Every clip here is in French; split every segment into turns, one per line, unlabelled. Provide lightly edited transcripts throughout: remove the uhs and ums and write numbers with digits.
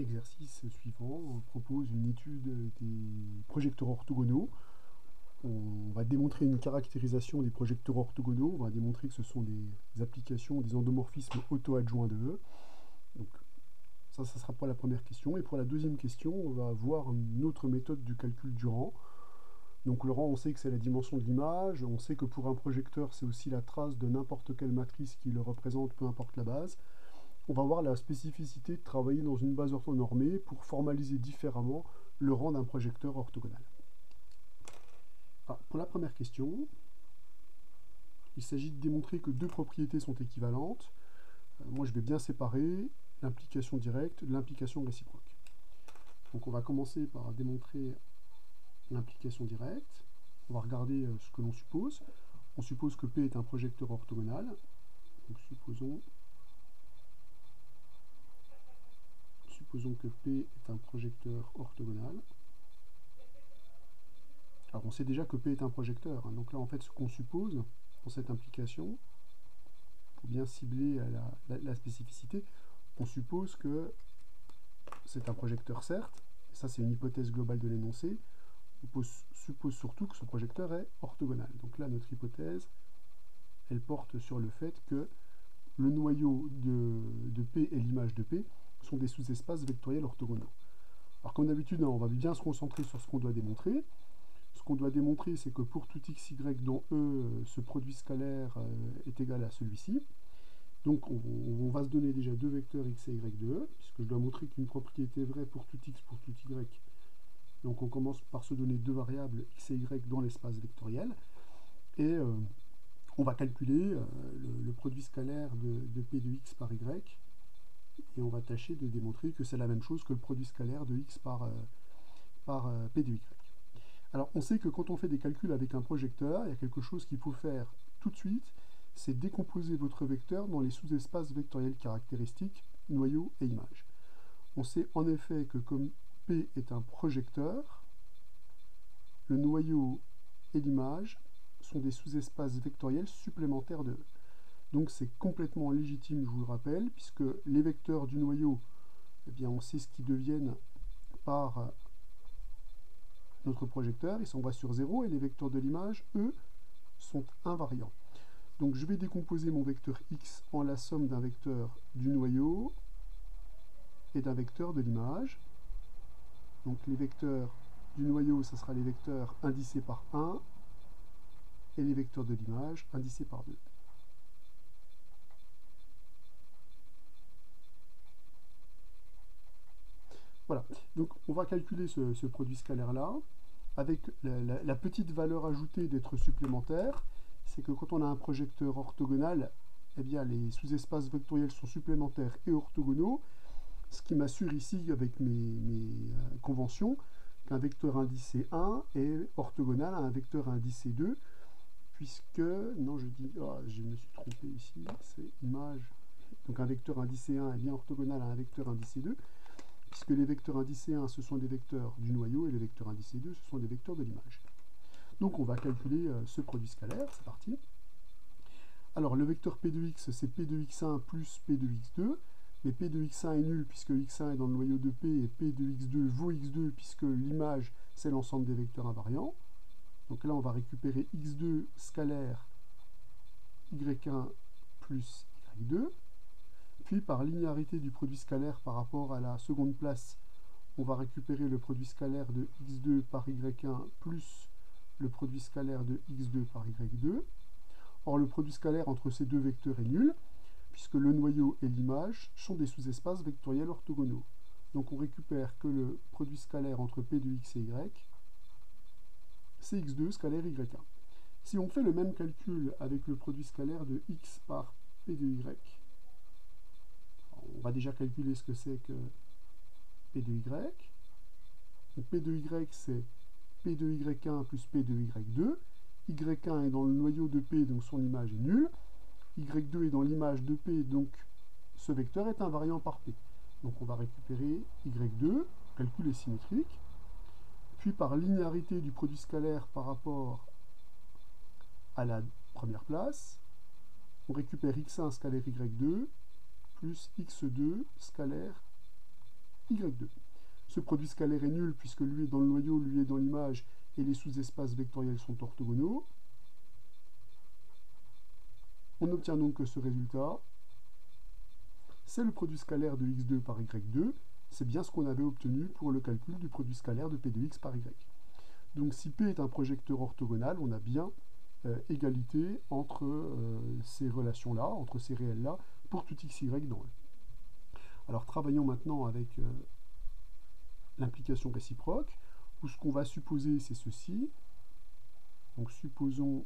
Exercice suivant, on propose une étude des projecteurs orthogonaux. On va démontrer une caractérisation des projecteurs orthogonaux. On va démontrer que ce sont des applications, des endomorphismes auto-adjoints de E. Donc ça sera pour la première question. Et pour la deuxième question, on va voir une autre méthode du calcul du rang. Donc le rang, on sait que c'est la dimension de l'image. On sait que pour un projecteur, c'est aussi la trace de n'importe quelle matrice qui le représente, peu importe la base. On va voir la spécificité de travailler dans une base orthonormée pour formaliser différemment le rang d'un projecteur orthogonal. Alors, pour la première question, il s'agit de démontrer que deux propriétés sont équivalentes. Moi, je vais bien séparer l'implication directe de l'implication réciproque. Donc, on va commencer par démontrer l'implication directe. On va regarder ce que l'on suppose. On suppose que P est un projecteur orthogonal. Donc, supposons que P est un projecteur orthogonal. Alors on sait déjà que P est un projecteur, hein. Donc là en fait ce qu'on suppose dans cette implication, pour bien cibler la spécificité, on suppose que c'est un projecteur certes, et ça c'est une hypothèse globale de l'énoncé, on suppose surtout que ce projecteur est orthogonal. Donc là notre hypothèse, elle porte sur le fait que le noyau de P et l'image de P sont des sous-espaces vectoriels orthogonaux. Alors comme d'habitude, on va bien se concentrer sur ce qu'on doit démontrer. Ce qu'on doit démontrer, c'est que pour tout x, y dont E, ce produit scalaire est égal à celui-ci. Donc on va se donner déjà deux vecteurs x et y de E, puisque je dois montrer qu'une propriété est vraie pour tout x, pour tout y. Donc on commence par se donner deux variables x et y dans l'espace vectoriel. Et on va calculer le produit scalaire de p de x par y. Et on va tâcher de démontrer que c'est la même chose que le produit scalaire de x par p de y. Alors on sait que quand on fait des calculs avec un projecteur, il y a quelque chose qu'il faut faire tout de suite, c'est décomposer votre vecteur dans les sous-espaces vectoriels caractéristiques, noyau et image. On sait en effet que comme P est un projecteur, le noyau et l'image sont des sous-espaces vectoriels supplémentaires de E. Donc c'est complètement légitime, je vous le rappelle, puisque les vecteurs du noyau, eh bien, on sait ce qu'ils deviennent par notre projecteur, ils s'envoient sur 0, et les vecteurs de l'image, eux, sont invariants. Donc je vais décomposer mon vecteur x en la somme d'un vecteur du noyau et d'un vecteur de l'image. Donc les vecteurs du noyau, ce sera les vecteurs indicés par 1, et les vecteurs de l'image indicés par 2. Voilà, donc on va calculer ce produit scalaire-là, avec la petite valeur ajoutée d'être supplémentaire, c'est que quand on a un projecteur orthogonal, eh bien les sous-espaces vectoriels sont supplémentaires et orthogonaux, ce qui m'assure ici, avec mes conventions, qu'un vecteur indicé 1 est orthogonal à un vecteur indicé 2, puisque, non je dis, oh, je me suis trompé ici, c'est image, donc un vecteur indicé 1 est bien orthogonal à un vecteur indicé 2, puisque les vecteurs indicés 1, ce sont des vecteurs du noyau, et les vecteurs indicés 2, ce sont des vecteurs de l'image. Donc on va calculer ce produit scalaire, c'est parti. Alors le vecteur p de x, c'est p de x1 plus p de x2, mais p de x1 est nul puisque x1 est dans le noyau de p, et p de x2 vaut x2 puisque l'image, c'est l'ensemble des vecteurs invariants. Donc là, on va récupérer x2 scalaire y1 plus y2. Puis par linéarité du produit scalaire par rapport à la seconde place, on va récupérer le produit scalaire de x2 par y1 plus le produit scalaire de x2 par y2. Or, le produit scalaire entre ces deux vecteurs est nul, puisque le noyau et l'image sont des sous-espaces vectoriels orthogonaux. Donc on récupère que le produit scalaire entre p de x et y, c'est x2 scalaire y1. Si on fait le même calcul avec le produit scalaire de x par p de y, on va déjà calculer ce que c'est que p de y. Donc p de y, c'est p de y1 plus p de y2. y1 est dans le noyau de p, donc son image est nulle. y2 est dans l'image de p, donc ce vecteur est invariant par p. Donc on va récupérer y2, calcul est symétrique. Puis par linéarité du produit scalaire par rapport à la première place, on récupère x1 scalaire y2 plus x2 scalaire y2. Ce produit scalaire est nul puisque lui est dans le noyau, lui est dans l'image, et les sous-espaces vectoriels sont orthogonaux. On obtient donc que ce résultat, c'est le produit scalaire de x2 par y2. C'est bien ce qu'on avait obtenu pour le calcul du produit scalaire de p de x par y. Donc si P est un projecteur orthogonal, on a bien égalité entre ces relations-là, entre ces réels-là, pour tout x, y dans E. Alors travaillons maintenant avec l'implication réciproque, où ce qu'on va supposer, c'est ceci. Donc supposons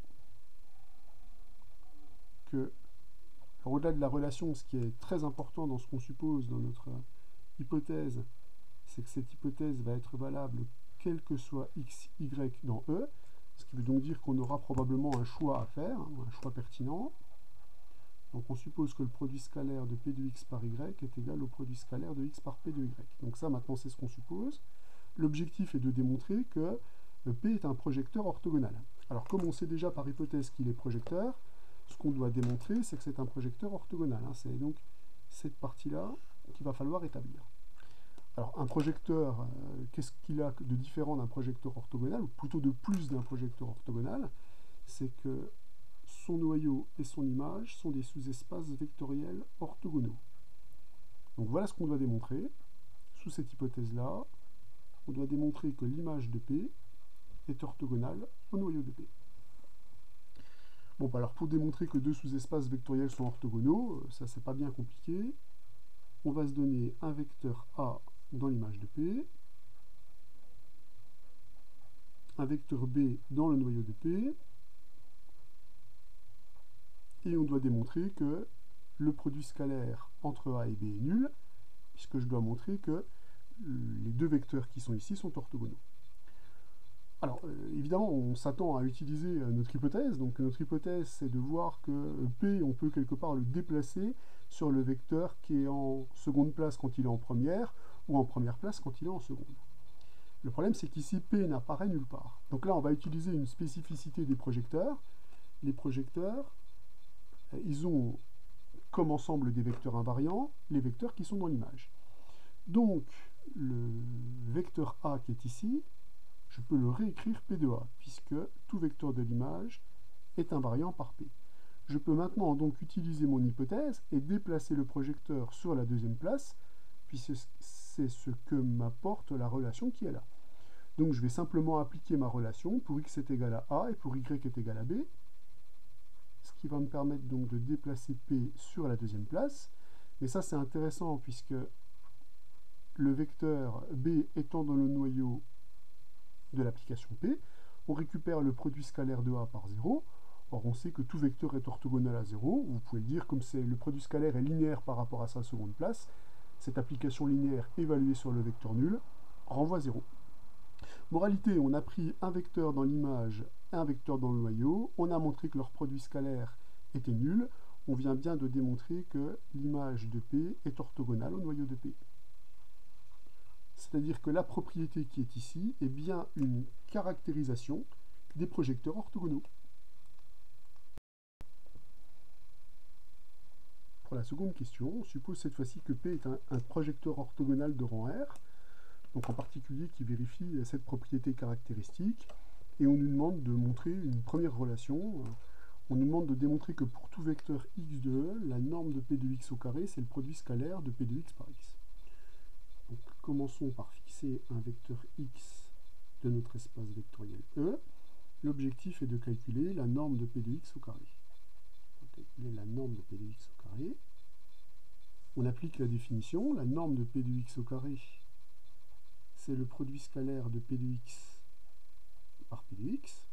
que, au-delà de la relation, ce qui est très important dans ce qu'on suppose dans notre hypothèse, c'est que cette hypothèse va être valable quel que soit x, y dans E, ce qui veut donc dire qu'on aura probablement un choix à faire, un choix pertinent. Donc on suppose que le produit scalaire de p de x par y est égal au produit scalaire de x par p de y. Donc ça, maintenant, c'est ce qu'on suppose. L'objectif est de démontrer que P est un projecteur orthogonal. Alors comme on sait déjà par hypothèse qu'il est projecteur, ce qu'on doit démontrer, c'est que c'est un projecteur orthogonal. C'est donc cette partie-là qu'il va falloir établir. Alors un projecteur, qu'est-ce qu'il a de différent d'un projecteur orthogonal, ou plutôt de plus d'un projecteur orthogonal? C'est que son noyau et son image sont des sous-espaces vectoriels orthogonaux. Donc voilà ce qu'on doit démontrer. Sous cette hypothèse-là, on doit démontrer que l'image de P est orthogonale au noyau de P. Bon, alors pour démontrer que deux sous-espaces vectoriels sont orthogonaux, ça c'est pas bien compliqué. On va se donner un vecteur A dans l'image de P, un vecteur B dans le noyau de P, et on doit démontrer que le produit scalaire entre A et B est nul, puisque je dois montrer que les deux vecteurs qui sont ici sont orthogonaux. Alors, évidemment, on s'attend à utiliser notre hypothèse. Donc, notre hypothèse, c'est de voir que P, on peut quelque part le déplacer sur le vecteur qui est en seconde place quand il est en première, ou en première place quand il est en seconde. Le problème, c'est qu'ici, P n'apparaît nulle part. Donc là, on va utiliser une spécificité des projecteurs. Les projecteurs, ils ont comme ensemble des vecteurs invariants, les vecteurs qui sont dans l'image. Donc, le vecteur A qui est ici, je peux le réécrire P de A, puisque tout vecteur de l'image est invariant par P. Je peux maintenant donc utiliser mon hypothèse et déplacer le projecteur sur la deuxième place, puisque c'est ce que m'apporte la relation qui est là. Donc je vais simplement appliquer ma relation pour x est égal à A et pour y est égal à B, ce qui va me permettre donc de déplacer P sur la deuxième place. Mais ça c'est intéressant puisque le vecteur B étant dans le noyau de l'application P, on récupère le produit scalaire de A par 0. Or, on sait que tout vecteur est orthogonal à 0. Vous pouvez le dire, comme le produit scalaire est linéaire par rapport à sa seconde place, cette application linéaire évaluée sur le vecteur nul renvoie 0. Moralité, on a pris un vecteur dans l'image et un vecteur dans le noyau. On a montré que leur produit scalaire était nul. On vient bien de démontrer que l'image de P est orthogonale au noyau de P. C'est-à-dire que la propriété qui est ici est bien une caractérisation des projecteurs orthogonaux. Pour la seconde question, on suppose cette fois-ci que P est un projecteur orthogonal de rang R, donc en particulier qui vérifie cette propriété caractéristique, et on nous demande de montrer une première relation. On nous demande de démontrer que pour tout vecteur x de E, la norme de P de x au carré, c'est le produit scalaire de P de x par x. Donc, commençons par fixer un vecteur x de notre espace vectoriel E. L'objectif est de calculer la norme de P de x au carré. On va calculer la norme de P de x au carré. On applique la définition. La norme de P de x au carré, c'est le produit scalaire de P de x par P de x.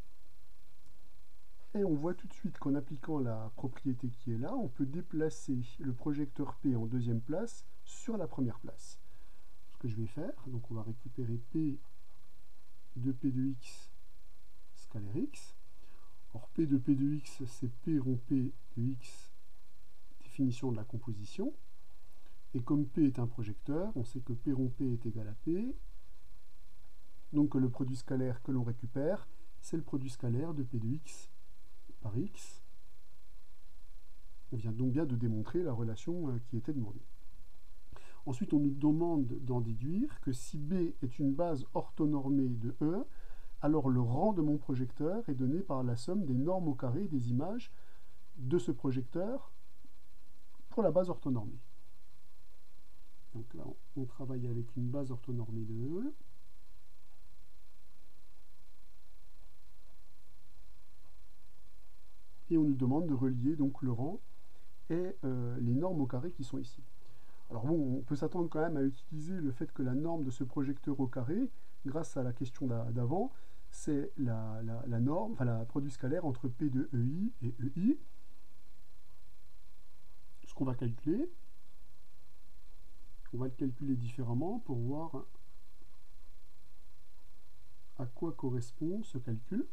Et on voit tout de suite qu'en appliquant la propriété qui est là, on peut déplacer le projecteur P en deuxième place sur la première place. Ce que je vais faire, donc on va récupérer P de P de x scalaire x. Or P de P de x, c'est P rond P de x, définition de la composition. Et comme P est un projecteur, on sait que P rond P est égal à P. Donc le produit scalaire que l'on récupère, c'est le produit scalaire de P de x par x. On vient donc bien de démontrer la relation qui était demandée. Ensuite, on nous demande d'en déduire que si B est une base orthonormée de E, alors le rang de mon projecteur est donné par la somme des normes au carré des images de ce projecteur pour la base orthonormée. Donc là, on travaille avec une base orthonormée de E. Et on nous demande de relier donc le rang et les normes au carré qui sont ici. Alors bon, on peut s'attendre quand même à utiliser le fait que la norme de ce projecteur au carré, grâce à la question d'avant, c'est la norme, enfin la produit scalaire entre P de EI et EI. Ce qu'on va calculer, on va le calculer différemment pour voir à quoi correspond ce calcul.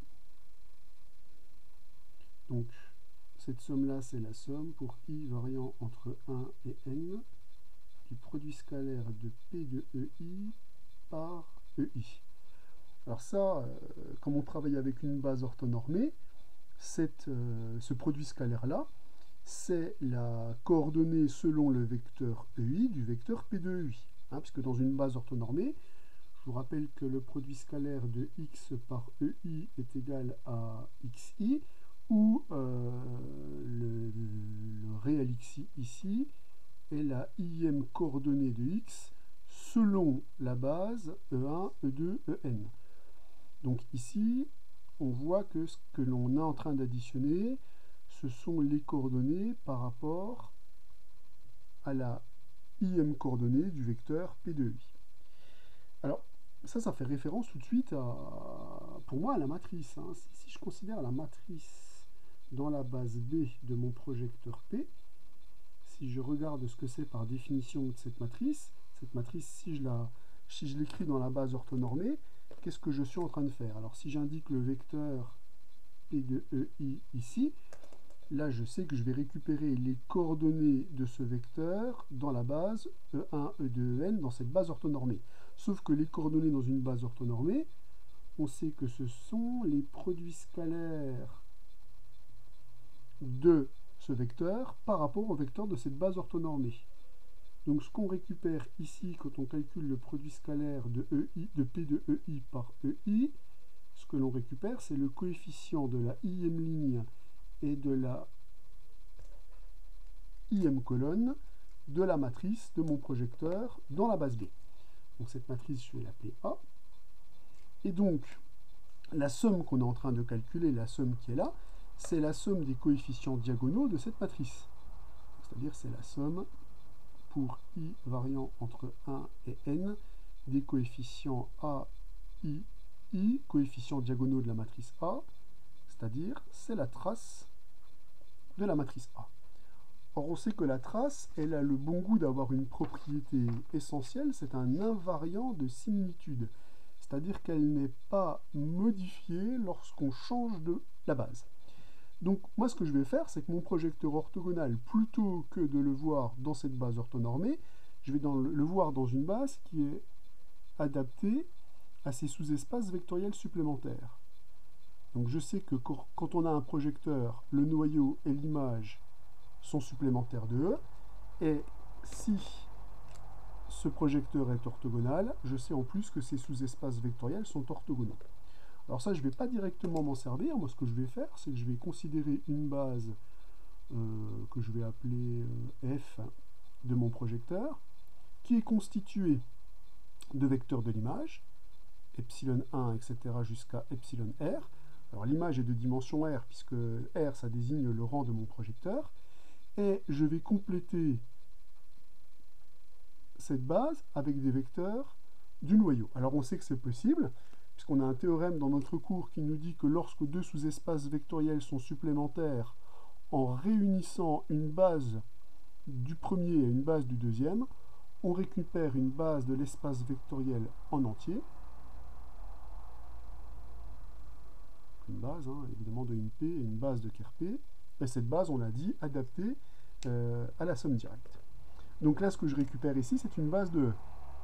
Donc, cette somme-là, c'est la somme pour I variant entre 1 et n du produit scalaire de P de EI par EI. Alors ça, comme on travaille avec une base orthonormée, ce produit scalaire-là, c'est la coordonnée selon le vecteur EI du vecteur P de EI. Hein, puisque dans une base orthonormée, je vous rappelle que le produit scalaire de x par EI est égal à xi, où le réel xi ici est la ième coordonnée de x selon la base E1, E2, En. Donc ici, on voit que ce que l'on est en train d'additionner, ce sont les coordonnées par rapport à la ième coordonnée du vecteur P de I. Alors, ça fait référence tout de suite, pour moi, à la matrice. Hein. Si je considère la matrice dans la base B de mon projecteur P, si je regarde ce que c'est par définition de cette matrice, si je l'écris dans la base orthonormée, qu'est-ce que je suis en train de faire? Alors, si j'indique le vecteur P de EI ici, là, je sais que je vais récupérer les coordonnées de ce vecteur dans la base E1, E2, En, dans cette base orthonormée. Sauf que les coordonnées dans une base orthonormée, on sait que ce sont les produits scalaires de ce vecteur par rapport au vecteur de cette base orthonormée. Donc ce qu'on récupère ici quand on calcule le produit scalaire de P de EI par EI, ce que l'on récupère, c'est le coefficient de la ième ligne et de la ième colonne de la matrice de mon projecteur dans la base B. Donc cette matrice, je vais l'appeler A. Et donc, la somme qu'on est en train de calculer, la somme qui est là, c'est la somme des coefficients diagonaux de cette matrice. C'est-à-dire c'est la somme pour I variant entre 1 et n des coefficients A, I, coefficients diagonaux de la matrice A, c'est-à-dire c'est la trace de la matrice A. Or, on sait que la trace, elle a le bon goût d'avoir une propriété essentielle, c'est un invariant de similitude. C'est-à-dire qu'elle n'est pas modifiée lorsqu'on change de la base. Donc, moi, ce que je vais faire, c'est que mon projecteur orthogonal, plutôt que de le voir dans cette base orthonormée, je vais le voir dans une base qui est adaptée à ces sous-espaces vectoriels supplémentaires. Donc, je sais que quand on a un projecteur, le noyau et l'image sont supplémentaires de E, et si ce projecteur est orthogonal, je sais en plus que ces sous-espaces vectoriels sont orthogonaux. Alors ça, je ne vais pas directement m'en servir. Moi, ce que je vais faire, c'est que je vais considérer une base que je vais appeler F de mon projecteur, qui est constituée de vecteurs de l'image, epsilon 1, etc., jusqu'à epsilon r. Alors l'image est de dimension r, puisque r, ça désigne le rang de mon projecteur. Et je vais compléter cette base avec des vecteurs du noyau. Alors on sait que c'est possible, puisqu'on a un théorème dans notre cours qui nous dit que lorsque deux sous-espaces vectoriels sont supplémentaires, en réunissant une base du premier et une base du deuxième, on récupère une base de l'espace vectoriel en entier. Une base, hein, évidemment, de une P et une base de ker P. Et cette base, on l'a dit, adaptée à la somme directe. Donc là, ce que je récupère ici, c'est une base de E.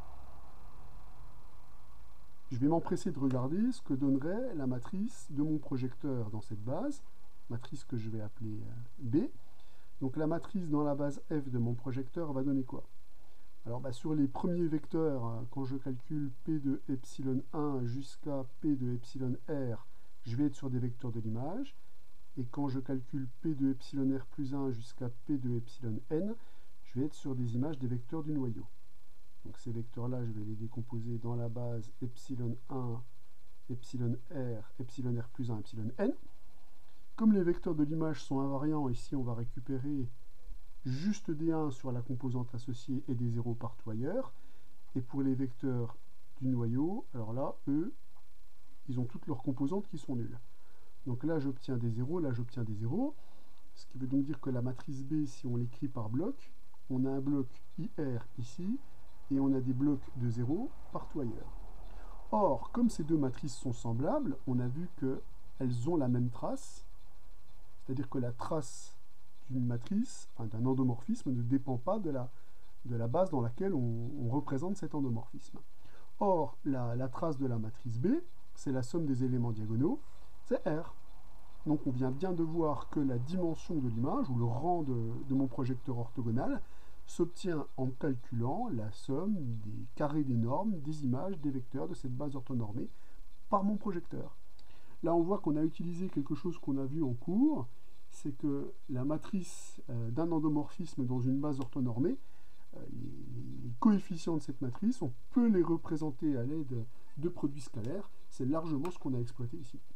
Je vais m'empresser de regarder ce que donnerait la matrice de mon projecteur dans cette base, matrice que je vais appeler B. Donc la matrice dans la base F de mon projecteur va donner quoi? Alors sur les premiers vecteurs, quand je calcule P de epsilon 1 jusqu'à P de epsilon R, je vais être sur des vecteurs de l'image. Et quand je calcule P de epsilon R plus 1 jusqu'à P de epsilon N, je vais être sur des images des vecteurs du noyau. Donc ces vecteurs-là, je vais les décomposer dans la base epsilon 1, epsilon R plus 1, epsilon N. Comme les vecteurs de l'image sont invariants, ici on va récupérer juste des 1 sur la composante associée et des 0 partout ailleurs. Et pour les vecteurs du noyau, alors là, eux, ils ont toutes leurs composantes qui sont nulles. Donc là, j'obtiens des 0, là, j'obtiens des 0. Ce qui veut donc dire que la matrice B, si on l'écrit par bloc, on a un bloc IR ici, et on a des blocs de 0 partout ailleurs. Or, comme ces deux matrices sont semblables, on a vu qu'elles ont la même trace, c'est-à-dire que la trace d'une matrice, enfin, d'un endomorphisme, ne dépend pas de la base dans laquelle on représente cet endomorphisme. Or, la trace de la matrice B, c'est la somme des éléments diagonaux, c'est R. Donc on vient bien de voir que la dimension de l'image, ou le rang de mon projecteur orthogonal, s'obtient en calculant la somme des carrés des normes, des images, des vecteurs de cette base orthonormée par mon projecteur. Là, on voit qu'on a utilisé quelque chose qu'on a vu en cours, c'est que la matrice d'un endomorphisme dans une base orthonormée, les coefficients de cette matrice, on peut les représenter à l'aide de produits scalaires. C'est largement ce qu'on a exploité ici.